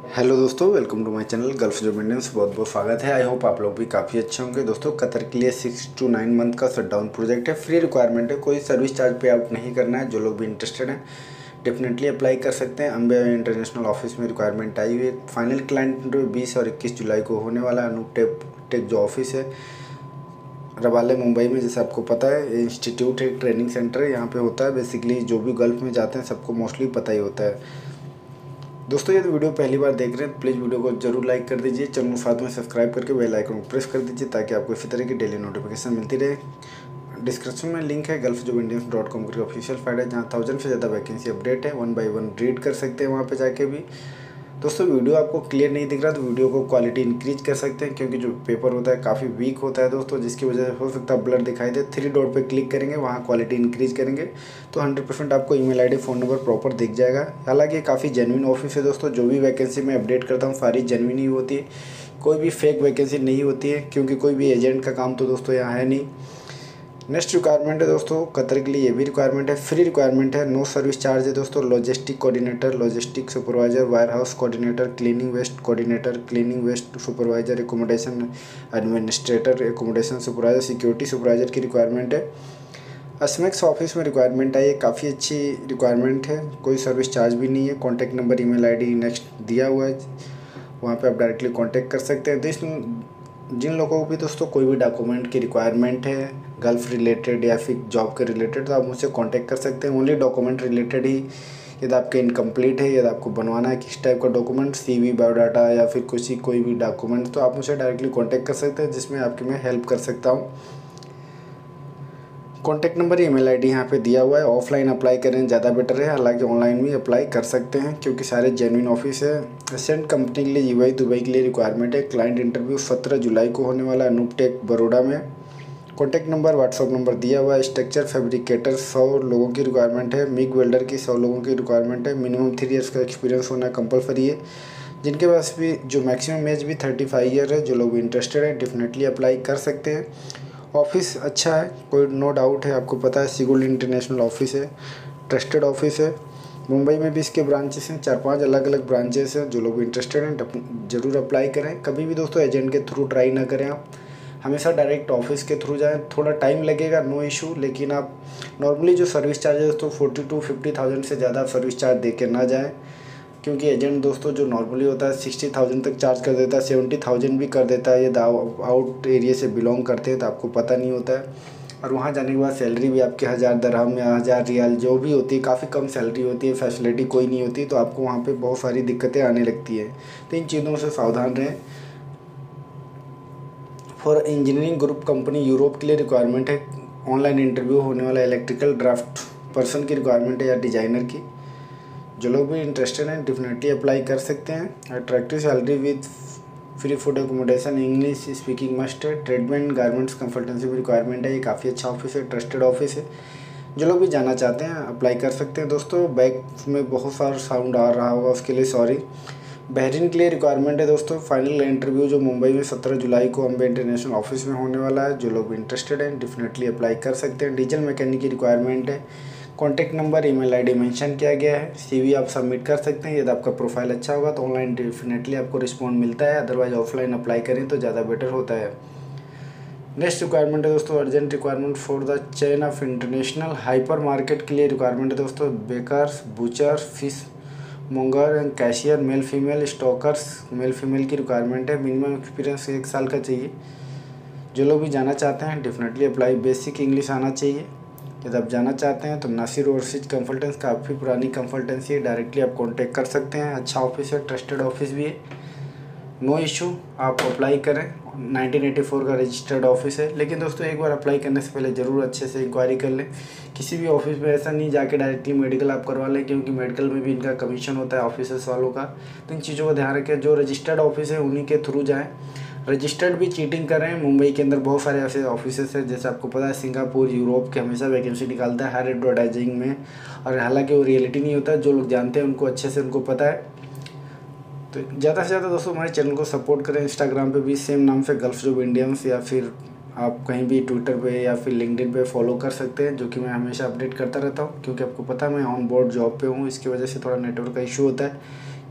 Hello दोस्तों, welcome to my channel Gulf job Indians. बहुत बहुत स्वागत है। आई होप आप लोग भी काफ़ी अच्छे होंगे। दोस्तों, कतर के लिए 6 to 9 मंथ का शटडाउन प्रोजेक्ट है। फ्री रिक्वायरमेंट है, कोई सर्विस चार्ज पे आउट नहीं करना है। जो लोग भी इंटरेस्टेड हैं डेफिनेटली अप्लाई कर सकते हैं। अम्बे इंटरनेशनल ऑफिस में रिक्वायरमेंट आई हुई है। फाइनल क्लाइंट 20 और 21 जुलाई को होने वाला है। अनूप टेक जो ऑफिस है रबाले मुंबई में, जैसे आपको पता है, इंस्टीट्यूट है, ट्रेनिंग सेंटर है, यहाँ पे होता है। बेसिकली जो भी गल्फ में जाते हैं सबको मोस्टली पता ही होता है। दोस्तों, यदि वीडियो पहली बार देख रहे हैं तो प्लीज़ वीडियो को जरूर लाइक कर दीजिए, चैनल को साथ में सब्सक्राइब करके बेल आइकन को प्रेस कर दीजिए ताकि आपको इसी तरह की डेली नोटिफिकेशन मिलती रहे। डिस्क्रिप्शन में लिंक है gulfjobindians.com की ऑफिशियल फाइल है, जहाँ 1000 से ज़्यादा वैकेंसी अपडेट है। 1 by 1 रीड कर सकते हैं वहाँ पे जाके भी। दोस्तों, वीडियो आपको क्लियर नहीं दिख रहा तो वीडियो को क्वालिटी इंक्रीज कर सकते हैं, क्योंकि जो पेपर होता है काफ़ी वीक होता है दोस्तों, जिसकी वजह से हो सकता है ब्लर दिखाई दे। 3 डॉट पे क्लिक करेंगे, वहाँ क्वालिटी इंक्रीज करेंगे तो 100% आपको email ID phone number proper दिख जाएगा। हालांकि काफ़ी जेन्युइन ऑफिस है दोस्तों। जो भी वैकेंसी मैं अपडेट करता हूँ सारी जेन्युइन ही होती है, कोई भी फेक वैकेंसी नहीं होती है, क्योंकि कोई भी एजेंट का काम तो दोस्तों यहाँ है नहीं। नेक्स्ट रिक्वायरमेंट है दोस्तों, कतर के लिए ये भी रिक्वायरमेंट है। फ्री रिक्वायरमेंट है, नो सर्विस चार्ज है दोस्तों। Logistic coordinator, logistic supervisor, warehouse coordinator, cleaning waste coordinator, cleaning waste supervisor, accommodation administrator, accommodation supervisor, security supervisor की रिक्वायरमेंट है। अस्मेक्स ऑफिस में रिक्वायरमेंट आई है, काफ़ी अच्छी रिक्वायरमेंट है, कोई सर्विस चार्ज भी नहीं है। Contact number, email ID next दिया हुआ है, वहाँ पे आप डायरेक्टली कॉन्टैक्ट कर सकते हैं। जिन लोगों को भी दोस्तों कोई भी डॉक्यूमेंट की रिक्वायरमेंट है गल्फ रिलेटेड या फिर जॉब के रिलेटेड, तो आप मुझसे कांटेक्ट कर सकते हैं। ओनली डॉक्यूमेंट रिलेटेड ही, यदि आपके इनकम्प्लीट है, यदि आपको बनवाना है किस टाइप का डॉक्यूमेंट, सीवी, बायोडाटा या फिर कोई भी डॉक्यूमेंट, तो आप मुझसे डायरेक्टली कांटेक्ट कर सकते हैं, जिसमें आपकी मैं हेल्प कर सकता हूँ। कॉन्टैक्ट नंबर, ईमेल आईडी यहाँ पे दिया हुआ है। ऑफलाइन अप्लाई करें ज़्यादा बेटर है, हालांकि ऑनलाइन भी अप्लाई कर सकते हैं क्योंकि सारे जेन्युइन ऑफिस है। एसेंट कंपनी के लिए यूएई दुबई के लिए रिक्वायरमेंट है। क्लाइंट इंटरव्यू 17 जुलाई को होने वाला है, अनूप टेक बड़ौदा में। कॉन्टैक्ट नंबर, व्हाट्सअप नंबर दिया हुआ है। स्ट्रक्चर फैब्रिकेटर 100 लोगों की रिक्वायरमेंट है। मिग वेल्डर की 100 लोगों की रिक्वायरमेंट है। मिनिमम 3 ईयर्स का एक्सपीरियंस होना कंपलसरी है, जिनके पास भी जो मैक्सिमम एज भी 35 ईयर है। जो लोग इंटरेस्टेड है डेफिनेटली अप्लाई कर सकते हैं। ऑफिस अच्छा है, कोई नो डाउट है, आपको पता है सिगुल इंटरनेशनल ऑफिस है, ट्रस्टेड ऑफिस है। मुंबई में भी इसके ब्रांचेस हैं, 4-5 अलग अलग ब्रांचेस हैं। जो लोग इंटरेस्टेड हैं ज़रूर अप्लाई करें। कभी भी दोस्तों एजेंट के थ्रू ट्राई ना करें, आप हमेशा डायरेक्ट ऑफिस के थ्रू जाएं। थोड़ा टाइम लगेगा, नो इशू, लेकिन आप नॉर्मली जो सर्विस चार्ज है दोस्तों 40 to 50,000 से ज़्यादा सर्विस चार्ज दे के ना जाएँ, क्योंकि एजेंट दोस्तों जो नॉर्मली होता है 60,000 तक चार्ज कर देता है, 70,000 भी कर देता है। ये आउट एरिया से बिलोंग करते हैं तो आपको पता नहीं होता है, और वहाँ जाने के बाद सैलरी भी आपके 1000 दरहम या 1000 रियाल जो भी होती है, काफ़ी कम सैलरी होती है, फैसिलिटी कोई नहीं होती, तो आपको वहाँ पे बहुत सारी दिक्कतें आने लगती है। तो इन चीज़ों से सावधान रहें। For engineering group company Europe के लिए रिक्वायरमेंट है। ऑनलाइन इंटरव्यू होने वाला, इलेक्ट्रिकल ड्राफ्ट पर्सन की रिक्वायरमेंट है या डिज़ाइनर की। जो लोग भी इंटरेस्टेड हैं डेफिनेटली अप्लाई कर सकते हैं। Attractive salary with free food accommodation, English speaking must है। ट्रेडमैन गारमेंट्स कंसल्टेंसी भी रिक्वायरमेंट है। ये काफ़ी अच्छा ऑफिस है, ट्रस्टेड ऑफिस है। जो लोग भी जाना चाहते हैं अप्लाई कर सकते हैं। दोस्तों, बैक में बहुत सारा साउंड आ रहा होगा, उसके लिए सॉरी। बहरीन के लिए रिक्वायरमेंट है दोस्तों। फाइनल इंटरव्यू जो मुंबई में 17 जुलाई को अम्बे इंटरनेशनल ऑफिस में होने वाला है। जो लोग इंटरेस्टेड हैं डेफिनेटली अप्लाई कर सकते हैं। डीजल मैकेनिक की रिक्वायरमेंट है। Contact number, email ID mention किया गया है। सीवी आप सबमिट कर सकते हैं। यदि आपका प्रोफाइल अच्छा होगा तो ऑनलाइन डेफिनेटली आपको रिस्पॉन्ड मिलता है, अदरवाइज ऑफलाइन अप्लाई करें तो ज़्यादा बेटर होता है। नेक्स्ट रिक्वायरमेंट है दोस्तों, urgent requirement for the chain of international hypermarket के लिए रिक्वायरमेंट है दोस्तों। Bakers, butcher, fish monger and cashier, male female, stockers male female की रिक्वायरमेंट है। मिनिमम एक्सपीरियंस 1 साल का चाहिए। जो लोग भी जाना चाहते हैं डेफिनेटली अप्लाई। बेसिक इंग्लिश आना चाहिए। यदि आप जाना चाहते हैं तो नासिर ओवरसीज कंसल्टेंस काफ़ी पुरानी कंसल्टेंसी है, डायरेक्टली आप कांटेक्ट कर सकते हैं। अच्छा ऑफिस है, ट्रस्टेड ऑफिस भी है, नो इशू, आप अप्लाई करें। 1984 का रजिस्टर्ड ऑफिस है। लेकिन दोस्तों एक बार अप्लाई करने से पहले ज़रूर अच्छे से इंक्वायरी कर लें। किसी भी ऑफिस में ऐसा नहीं जाके डायरेक्टली मेडिकल आप करवा लें, क्योंकि मेडिकल में भी इनका कमीशन होता है ऑफिसर्स वालों का। तो इन चीज़ों का ध्यान रखें। जो रजिस्टर्ड ऑफिस है उन्हीं के थ्रू जाएँ। रजिस्टर्ड भी चीटिंग कर रहे हैं। मुंबई के अंदर बहुत सारे ऐसे ऑफिसेस हैं, जैसे आपको पता है सिंगापुर, यूरोप के हमेशा वैकेंसी निकालता है हर एडवर्टाइजिंग में, और हालांकि वो रियलिटी नहीं होता है। जो लोग जानते हैं उनको अच्छे से उनको पता है। तो ज़्यादा से ज़्यादा दोस्तों हमारे चैनल को सपोर्ट करें। इंस्टाग्राम पे भी सेम नाम से गल्फ जॉब इंडियंस, या फिर आप कहीं भी ट्विटर पे या फिर लिंक्डइन पे फॉलो कर सकते हैं, जो कि मैं हमेशा अपडेट करता रहता हूँ, क्योंकि आपको पता है मैं ऑन बोर्ड जॉब पे हूँ। इसकी वजह से थोड़ा नेटवर्क का इशू होता है।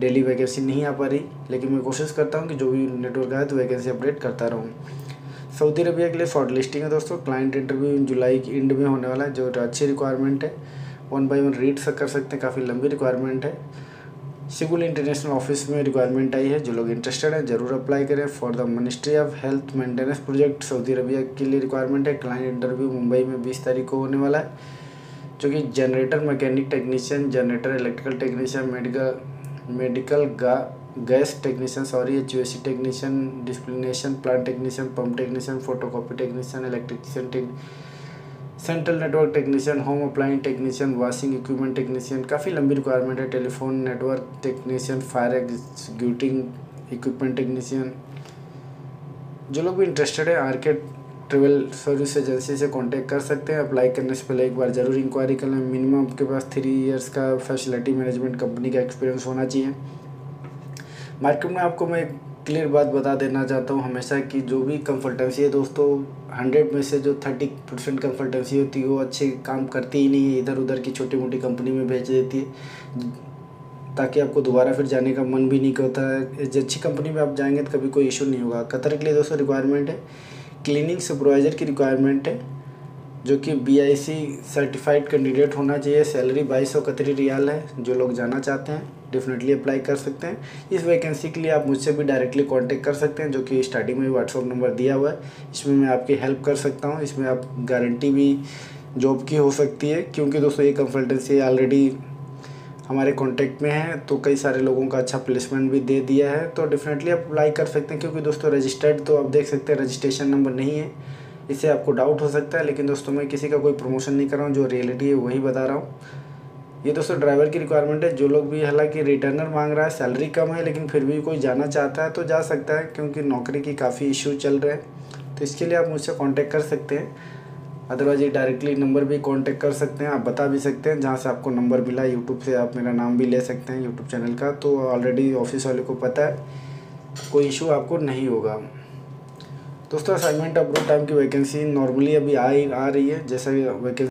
डेली वैकेंसी नहीं आ पा रही, लेकिन मैं कोशिश करता हूँ कि जो भी नेटवर्क आए तो वैकेंसी अपडेट करता रहूँ। सऊदी अरबिया के लिए शॉर्ट लिस्टिंग है दोस्तों। क्लाइंट इंटरव्यू जुलाई के एंड में होने वाला है, जो अच्छी रिक्वायरमेंट है। 1 बाय 1 रीड कर सकते हैं, काफ़ी लंबी रिक्वायरमेंट है। सिगुल इंटरनेशनल ऑफिस में रिक्वायरमेंट आई है, जो लोग इंटरेस्टेड हैं ज़रूर अप्लाई करें। For the ministry of health maintenance project Saudi Arabia के लिए रिक्वायरमेंट है। क्लाइंट इंटरव्यू मुंबई में 20 तारीख को होने वाला है, जो कि generator mechanic technician, generator electrical technician, medical gas technician, HVAC technician, desalination plant technician, pump technician, photocopy technician, electrician central network technician, home appliance technician, washing equipment technician, काफ़ी लंबी रिक्वायरमेंट है। Telephone network technician, fire executing equipment technician. जो लोग भी interested है R K travel service agency से contact कर सकते हैं। अप्लाई करने से पहले एक बार ज़रूर इंक्वायरी कर लें। मिनिमम आपके पास 3 इयर्स का फैसिलिटी मैनेजमेंट कंपनी का एक्सपीरियंस होना चाहिए। मार्केट में आपको मैं क्लियर बात बता देना चाहता हूँ हमेशा कि जो भी कंसल्टेंसी है दोस्तों, 100 में से जो 30% कंसल्टेंसी होती है वो अच्छे काम करती ही नहीं है, इधर उधर की छोटी मोटी कंपनी में भेज देती है, ताकि आपको दोबारा फिर जाने का मन भी नहीं करता है। अच्छी कंपनी में आप जाएंगे तो कभी कोई इशू नहीं होगा। कतर के लिए दोस्तों रिक्वायरमेंट है, क्लीनिंग सुपरवाइज़र की रिक्वायरमेंट है, जो कि BIC सर्टिफाइड कैंडिडेट होना चाहिए। सैलरी 2200 कतरी रियाल है। जो लोग जाना चाहते हैं डेफिनेटली अप्लाई कर सकते हैं। इस वैकेंसी के लिए आप मुझसे भी डायरेक्टली कांटेक्ट कर सकते हैं, जो कि स्टार्टिंग में व्हाट्सअप नंबर दिया हुआ है। इसमें मैं आपकी हेल्प कर सकता हूँ। इसमें आप गारंटी भी जॉब की हो सकती है, क्योंकि दोस्तों ये कंसल्टेंसी ऑलरेडी हमारे कांटेक्ट में है, तो कई सारे लोगों का अच्छा प्लेसमेंट भी दे दिया है। तो डेफिनेटली आप अप्लाई कर सकते हैं, क्योंकि दोस्तों रजिस्टर्ड तो आप देख सकते हैं रजिस्ट्रेशन नंबर नहीं है, इससे आपको डाउट हो सकता है। लेकिन दोस्तों मैं किसी का कोई प्रमोशन नहीं कर रहा हूँ, जो रियलिटी है वही बता रहा हूँ। ये दोस्तों ड्राइवर की रिक्वायरमेंट है। जो लोग भी, हालांकि रिटर्नर मांग रहा है, सैलरी कम है, लेकिन फिर भी कोई जाना चाहता है तो जा सकता है, क्योंकि नौकरी की काफ़ी इशू चल रहे हैं। तो इसके लिए आप मुझसे कांटेक्ट कर सकते हैं। अदरवाइज ये डायरेक्टली नंबर भी कांटेक्ट कर सकते हैं। आप बता भी सकते हैं जहाँ से आपको नंबर मिला। यूट्यूब से आप मेरा नाम भी ले सकते हैं, यूट्यूब चैनल का, तो ऑलरेडी ऑफिस वाले को पता है, कोई इशू आपको नहीं होगा। दोस्तों असाइनमेंट अप्रूव टाइम की वैकेंसी नॉर्मली अभी आ रही है। जैसे वैकेंसी